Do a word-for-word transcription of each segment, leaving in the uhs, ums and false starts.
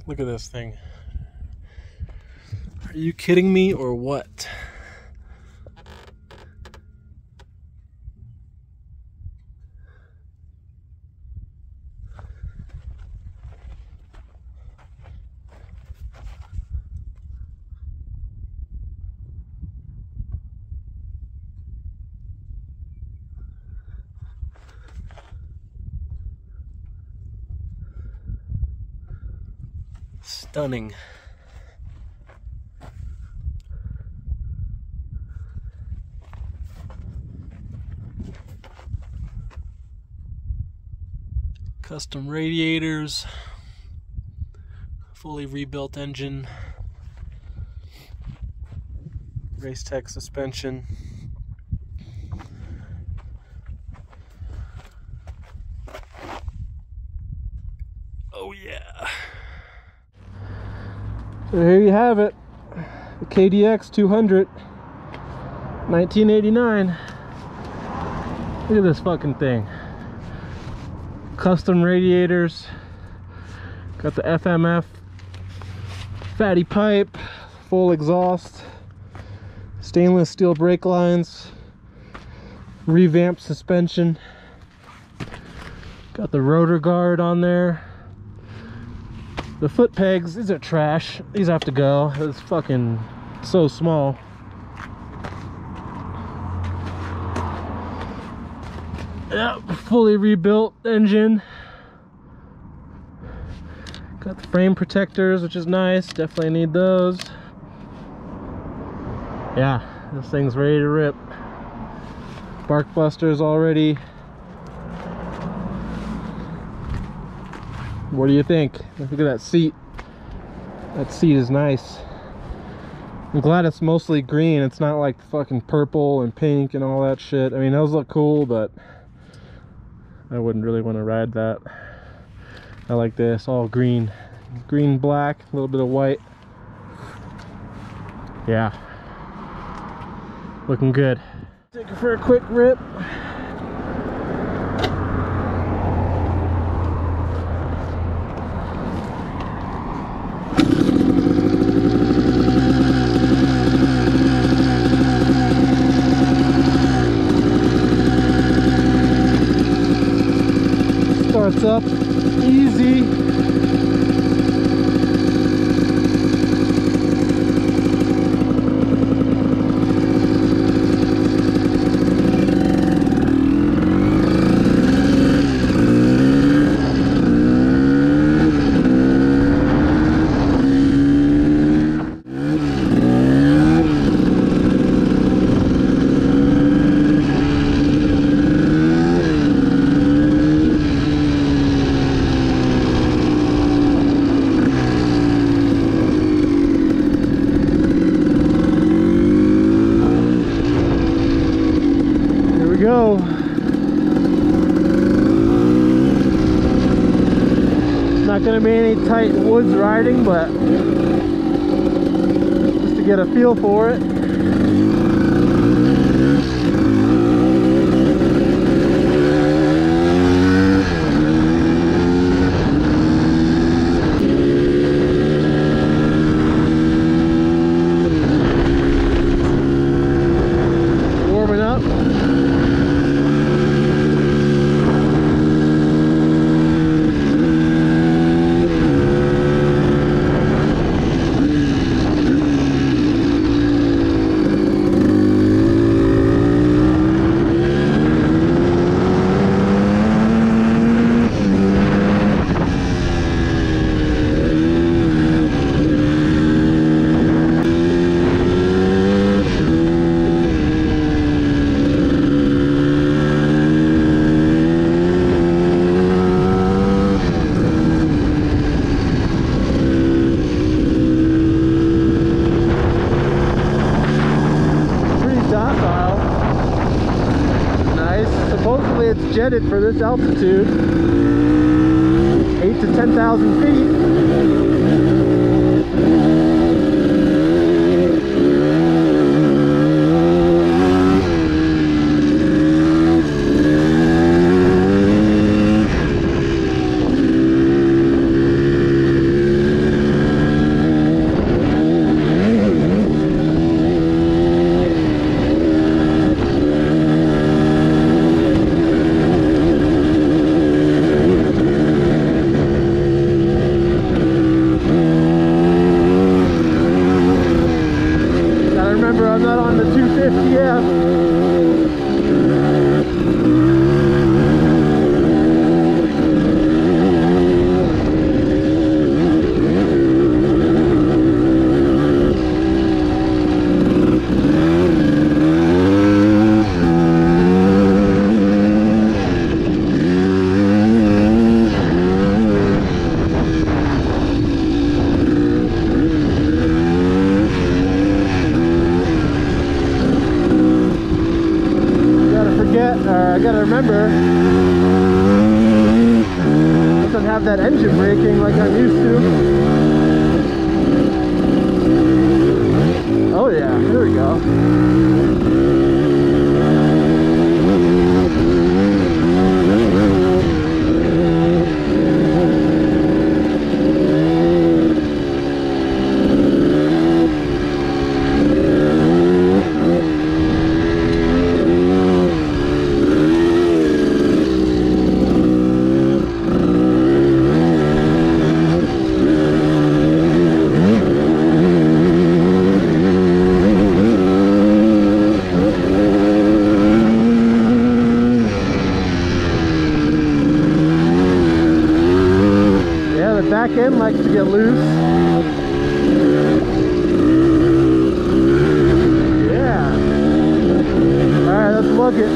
Look at this thing. Are you kidding me or what? Stunning. Custom radiators, fully rebuilt engine, Race Tech suspension. Oh yeah. So here you have it, the K D X two hundred, nineteen eighty-nine. Look at this fucking thing. Custom radiators, got the F M F fatty pipe, full exhaust, stainless steel brake lines, revamped suspension, got the rotor guard on there. The foot pegs, these are trash, these have to go. It's fucking so small. Yep, fully rebuilt engine. Got the frame protectors, which is nice. Definitely need those. Yeah, this thing's ready to rip. Spark busters already. What do you think? Look at that seat. That seat is nice. I'm glad it's mostly green. It's not like fucking purple and pink and all that shit. I mean, those look cool, but I wouldn't really want to ride that. I like this, all green. Green, black, a little bit of white. Yeah. Looking good. Take it for a quick rip. Starts up easy. Go. Not gonna be any tight woods riding, but just to get a feel for it. Warming up. Supposedly it's jetted for this altitude, eight to ten thousand feet. I gotta remember, it doesn't have that engine braking like I'm used to. Oh yeah, here we go. Back end likes to get loose. Yeah. Alright, let's look it.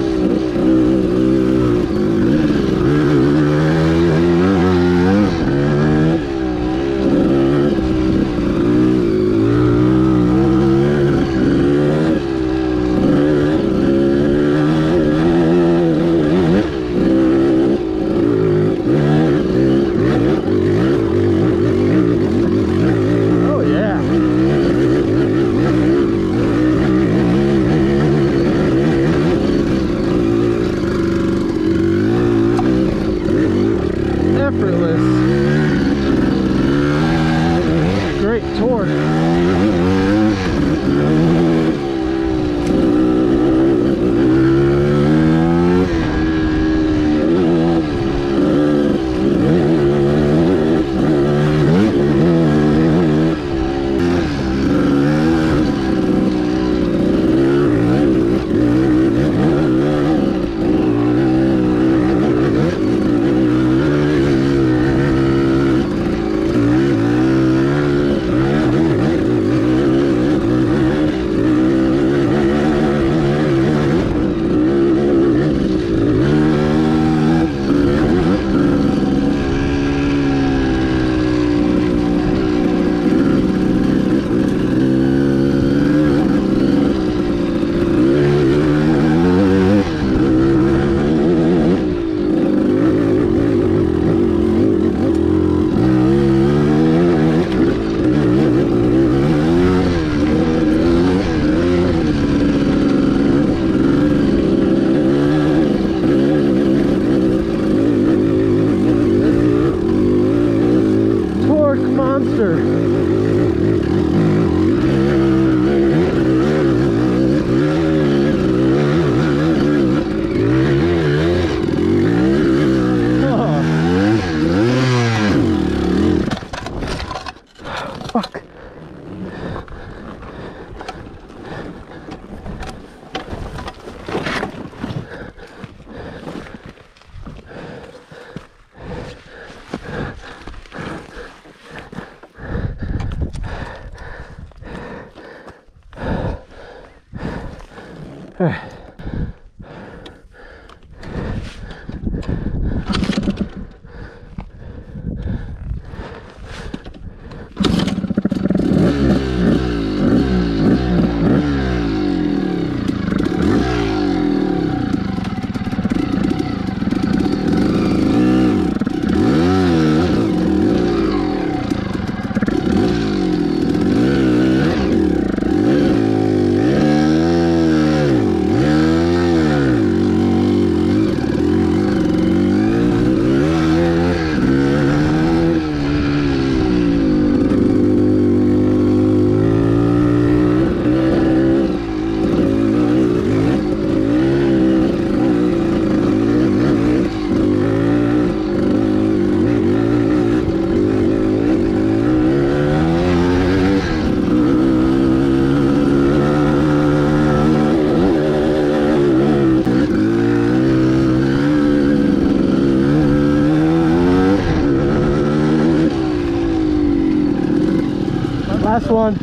Last one.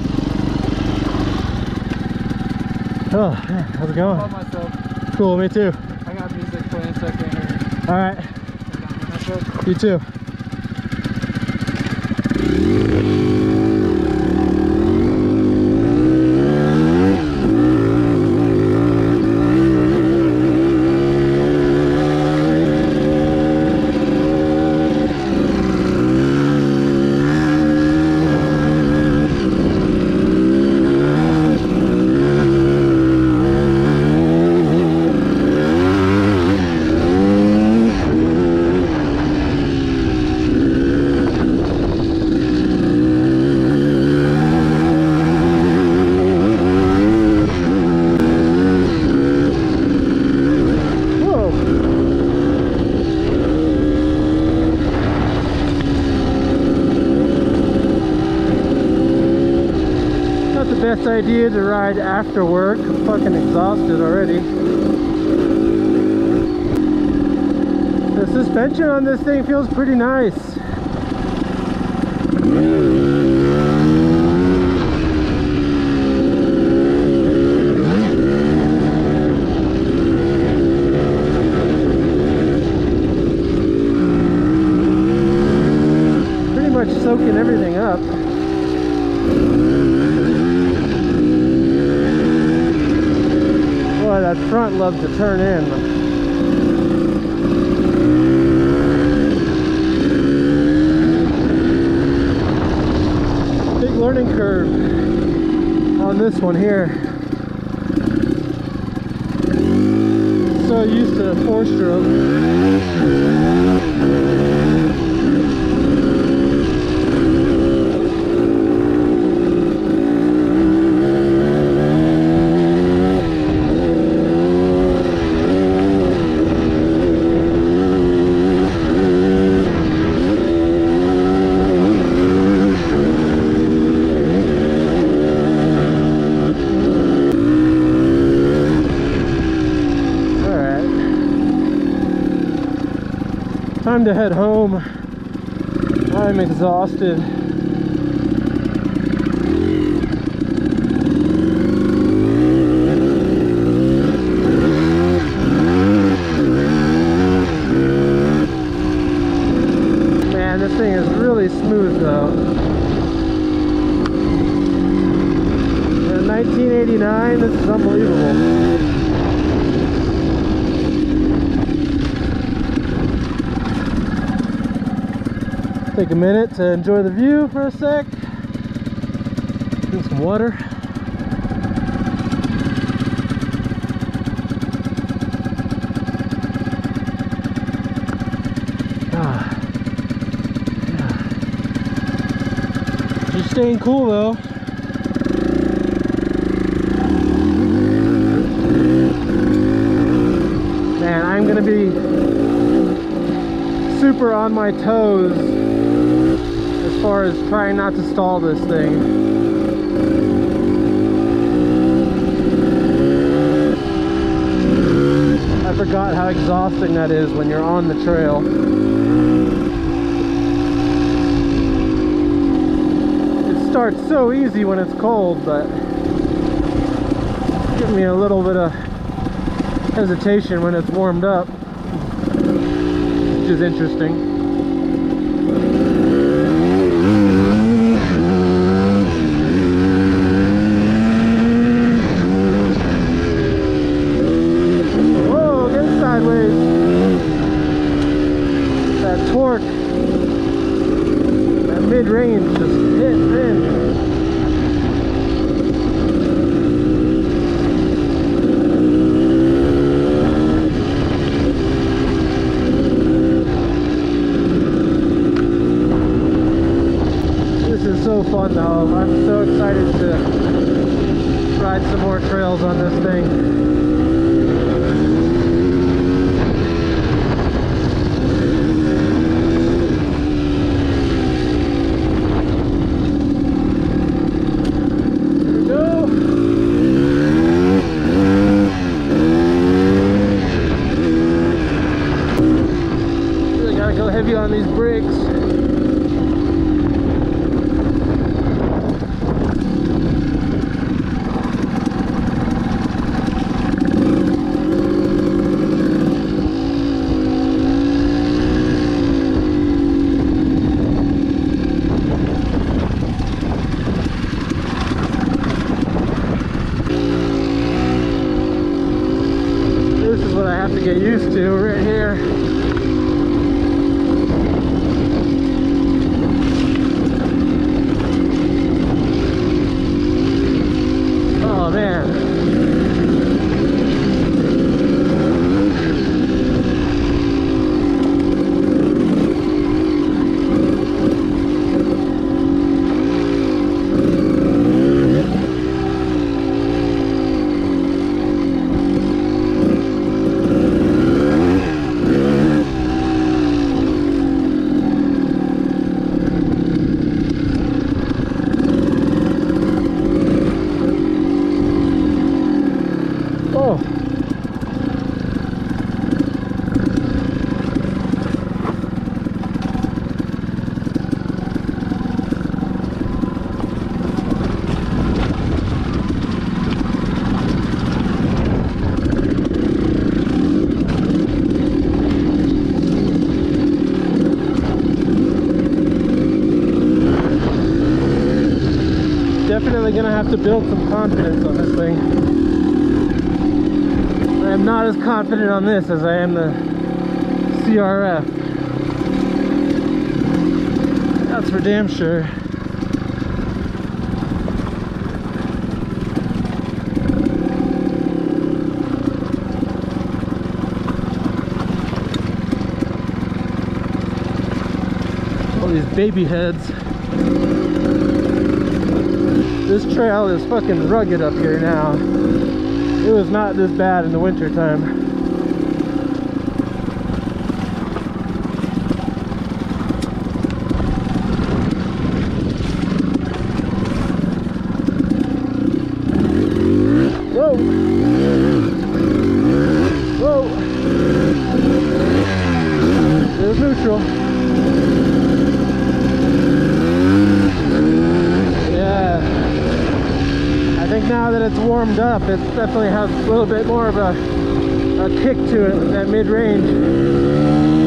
Oh, man, how's it going? I myself. Cool, me too. I got music playing so I can't hear you. Alright. You too. best idea to ride after work. I'm fucking exhausted already. The suspension on this thing feels pretty nice. Pretty much soaking everything up. Boy, that front loves to turn in. Learning curve on this one here. So used to four stroke. Time to head home. I'm exhausted. Man, this thing is really smooth though. In nineteen eighty-nine, this is unbelievable. Take a minute to enjoy the view for a sec. Drink some water. Ah, yeah. Just staying cool though. Man, I'm gonna be super on my toes as far as trying not to stall this thing. I forgot how exhausting that is when you're on the trail. It starts so easy when it's cold, but give me a little bit of hesitation when it's warmed up, which is interesting. Torque at mid-range just hit in. This is so fun though. I'm so excited to ride some more trails on this thing. Heavy on these brakes. definitely gonna have to build some confidence on this thing. I am not as confident on this as I am the C R F. That's for damn sure. All these baby heads. This trail is fucking rugged up here now. It was not this bad in the winter time. Whoa! Whoa! There's neutral. Yeah. I think now that it's warmed up, it definitely has a little bit more of a, a kick to it with that mid-range.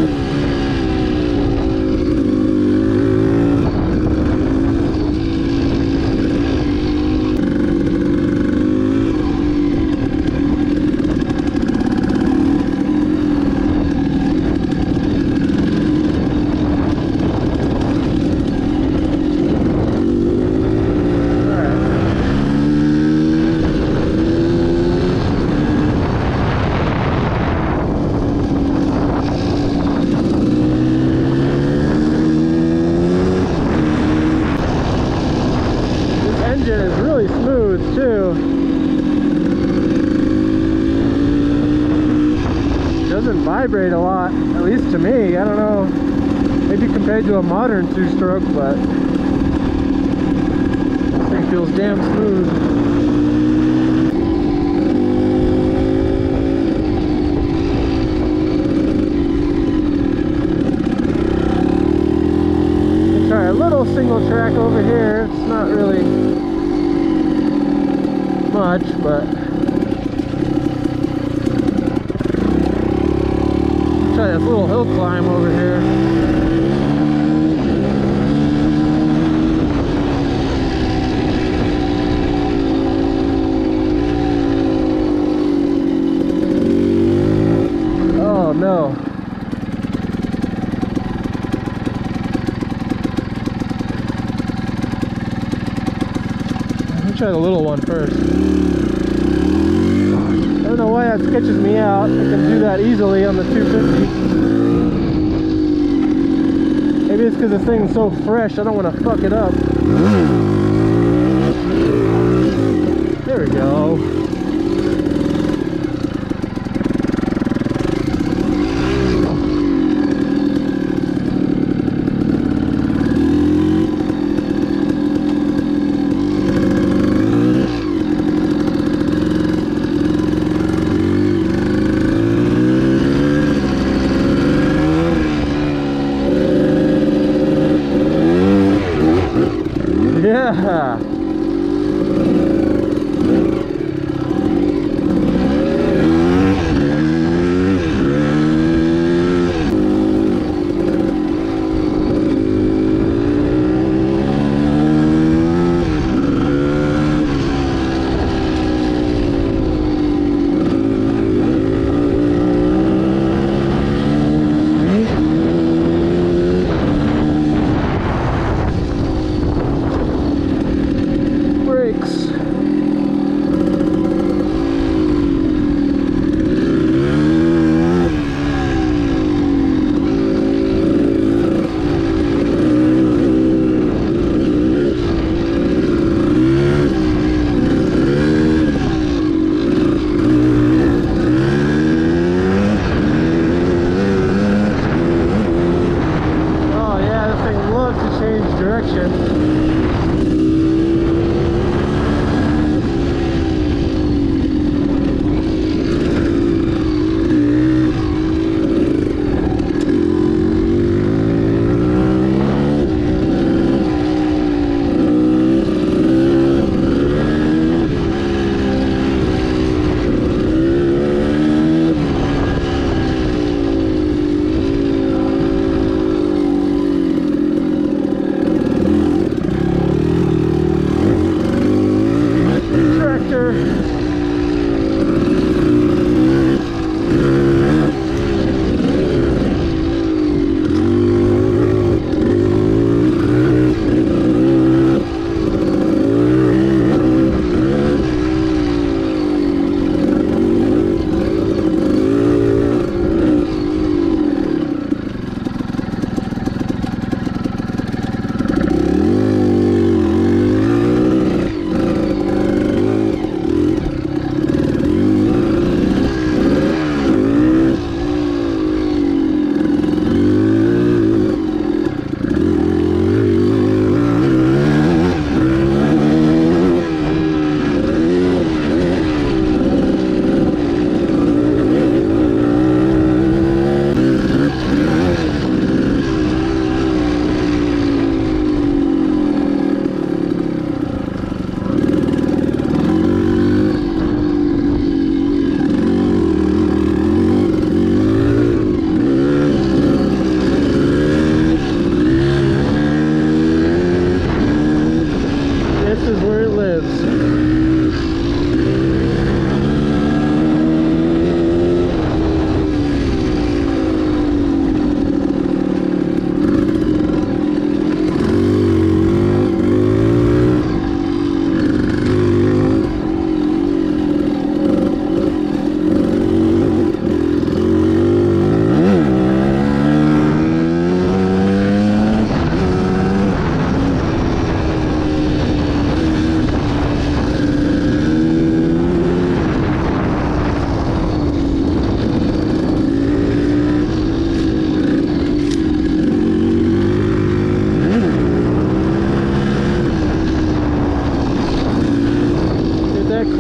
Doesn't vibrate a lot, at least to me. I don't know, maybe compared to a modern two-stroke, but this thing feels damn smooth. Let's try a little single track over here. It's not really much, but try this little hill climb over here. Oh no. Let me try the little one first. I don't know why that sketches me out. I can do that easily on the two fifty. Maybe it's because this thing's so fresh, I don't want to fuck it up. There we go. Yeah.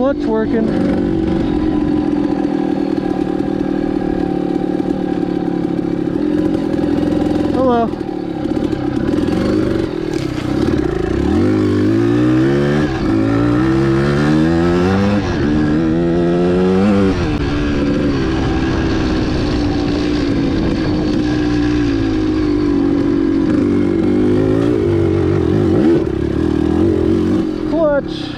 clutch working. Hello. Clutch.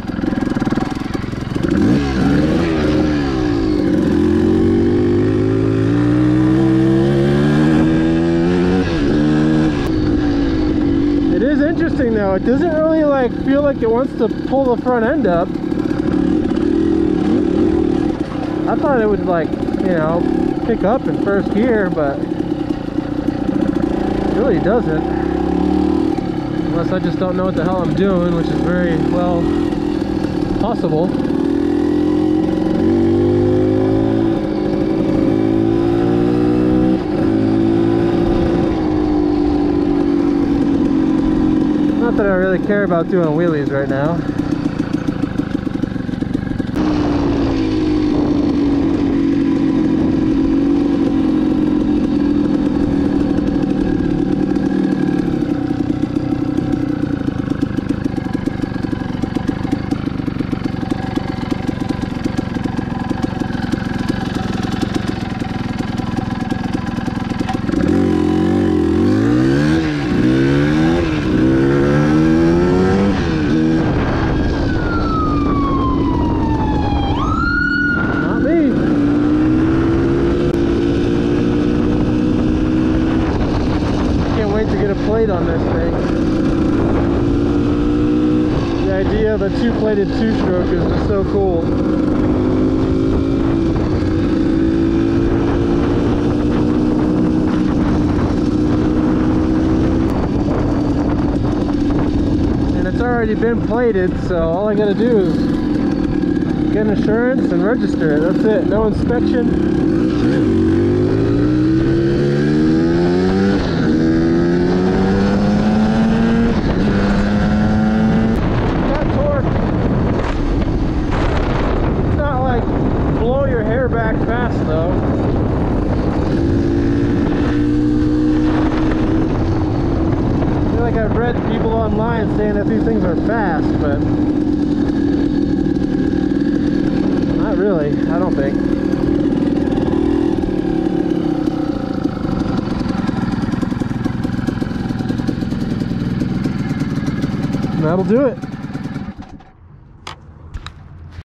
Though it doesn't really like feel like it wants to pull the front end up. I thought it would like, you know, pick up in first gear, but it really doesn't. Unless I just don't know what the hell I'm doing, which is very well possible. Not that I really care about doing wheelies right now. On this thing. The idea of a two-plated two-stroke is just so cool. And it's already been plated, so all I gotta do is get insurance and register it. That's it. No inspection. Back fast though. I feel like I've read people online saying that these things are fast, but not really, I don't think. And that'll do it.